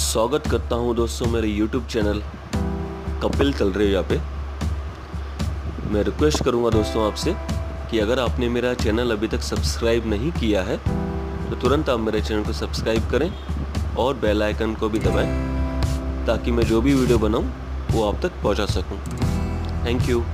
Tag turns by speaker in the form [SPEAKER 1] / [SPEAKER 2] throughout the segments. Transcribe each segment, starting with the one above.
[SPEAKER 1] स्वागत करता हूं दोस्तों मेरे YouTube चैनल कपिल तलरेजा पे। मैं रिक्वेस्ट करूंगा दोस्तों आपसे कि अगर आपने मेरा चैनल अभी तक सब्सक्राइब नहीं किया है तो तुरंत आप मेरे चैनल को सब्सक्राइब करें और बेल आइकन को भी दबाएं ताकि मैं जो भी वीडियो बनाऊं वो आप तक पहुंचा सकूं। Thank you.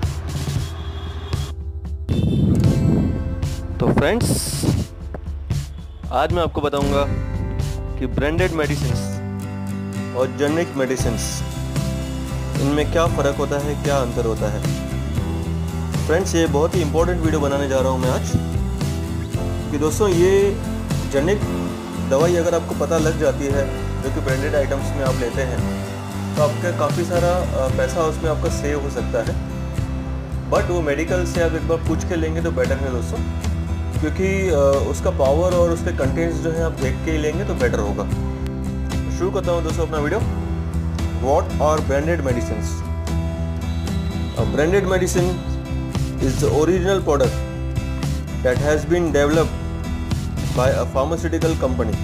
[SPEAKER 1] तो फ्रेंड्स, आज मैं आपको बताऊंगा कि ब्रांडेड मेडिसिन्स और जेनेरिक मेडिसिन्स इनमें क्या फ़र्क होता है, क्या अंतर होता है। फ्रेंड्स, ये बहुत ही इम्पोर्टेंट वीडियो बनाने जा रहा हूँ मैं आज कि दोस्तों ये जेनेरिक दवाई अगर आपको पता लग जाती है जो कि ब्रांडेड आइटम्स में आप लेते हैं तो आपका काफ़ी सारा पैसा उसमें आपका सेव हो सकता है। बट वो मेडिकल से आप एक बार पूछ के लेंगे तो बेटर है दोस्तों, क्योंकि उसका पावर और उसके कंटेंट्स जो है आप देख के ही लेंगे तो बेटर होगा। शुरू करता हूँ दोस्तों अपना video. What are branded medicines? A branded medicine is the original product that has been developed by a pharmaceutical company.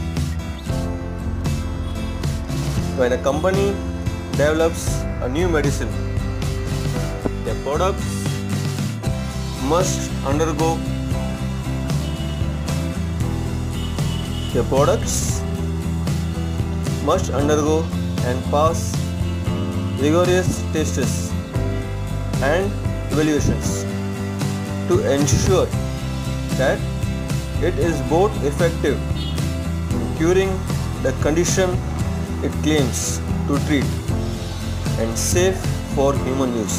[SPEAKER 1] When a company develops a new medicine, their products must undergo and pass rigorous tests and evaluations to ensure that it is both effective in curing the condition it claims to treat and safe for human use.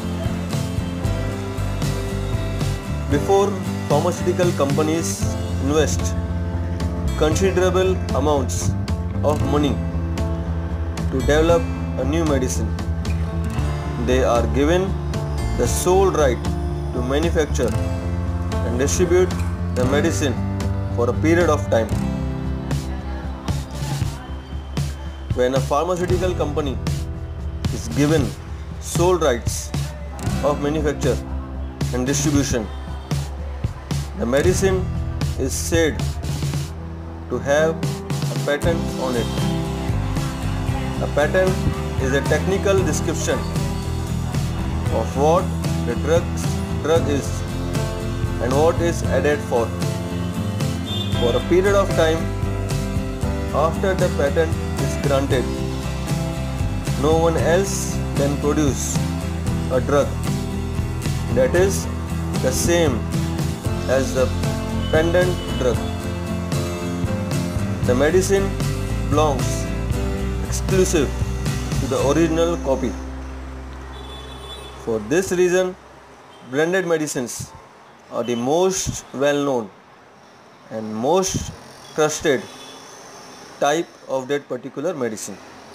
[SPEAKER 1] Before pharmaceutical companies invest considerable amounts of money to develop a new medicine, they are given the sole right to manufacture and distribute the medicine for a period of time. When a pharmaceutical company is given sole rights of manufacture and distribution, the medicine is said to have a patent on it. A patent is a technical description of what the drug is and what is added for a period of time after the patent is granted. No one else can produce a drug that is the same as the patent drug. The medicine belongs exclusive to the original copy. For this reason, branded medicines are the most well-known and most trusted type of that particular medicine.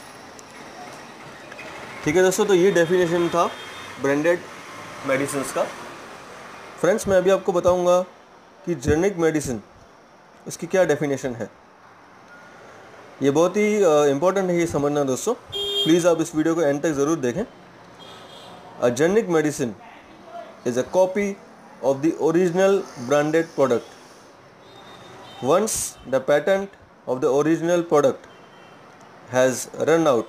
[SPEAKER 1] ठीक है दोस्तों, तो ये definition था branded medicines का। Friends, मैं अभी आपको बताऊंगा कि जेनेरिक मेडिसिन उसकी क्या डेफिनेशन है। ये बहुत ही इम्पोर्टेंट है ये समझना दोस्तों, प्लीज़ आप इस वीडियो को एंड तक ज़रूर देखें। A generic medicine is a copy of the original branded product. Once the patent of the original product has run out,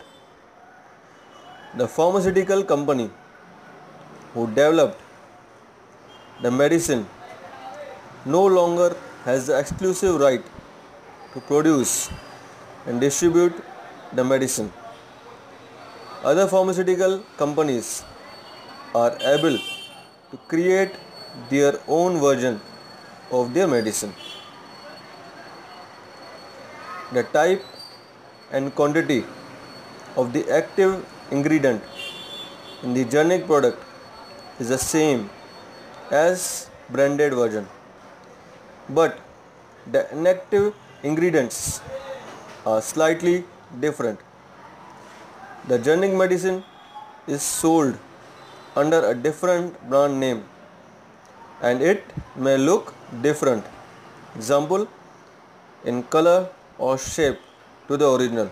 [SPEAKER 1] the pharmaceutical company who developed the medicine no longer has the exclusive right to produce and distribute the medicine. Other pharmaceutical companies are able to create their own version of their medicine. The type and quantity of the active ingredient in the generic product is the same as branded version, but the inactive ingredients are slightly different. The generic medicine is sold under a different brand name and it may look different, example in color or shape to the original.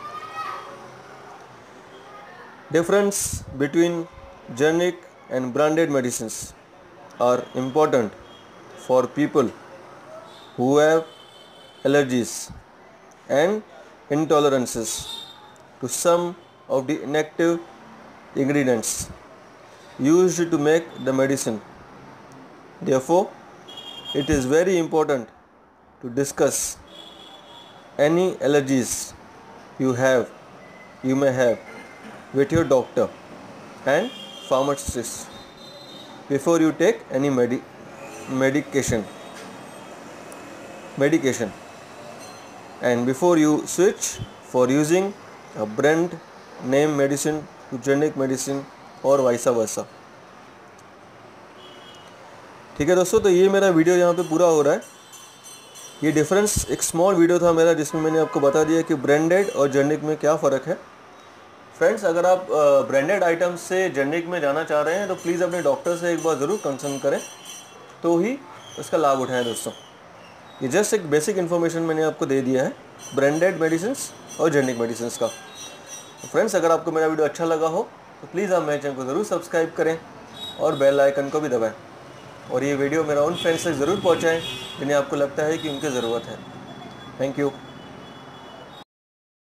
[SPEAKER 1] Difference between generic and branded medicines are important for people who have allergies and intolerances to some of the inactive ingredients used to make the medicine. Therefore, it is very important to discuss any allergies you may have with your doctor and pharmacist before you take any medication and before you switch for using a brand name medicine to generic medicine और वाइसा वर्सा। ठीक है दोस्तों, तो ये मेरा video यहाँ पे पूरा हो रहा है। ये डिफरेंस एक स्मॉल वीडियो था मेरा जिसमें मैंने आपको बता दिया कि ब्रांडेड और जेनरिक में क्या फ़र्क है। फ्रेंड्स, अगर आप ब्रांडेड आइटम से जेनरिक में जाना चाह रहे हैं तो प्लीज़ अपने डॉक्टर से एक बार ज़रूर कंसल्ट करें, तो ही उसका लाभ उठाएं दोस्तों। ये जस्ट एक बेसिक इन्फॉर्मेशन मैंने आपको दे दिया है ब्रांडेड मेडिसिन्स और जेनरिक मेडिसिन्स का। तो फ्रेंड्स, अगर आपको मेरा वीडियो अच्छा लगा हो तो प्लीज़ आप मेरे चैनल को ज़रूर सब्सक्राइब करें और बेल आइकन को भी दबाएं, और ये वीडियो मेरा उन फ्रेंड्स तक ज़रूर पहुँचाएँ जिन्हें आपको लगता है कि उनकी ज़रूरत है। Thank you.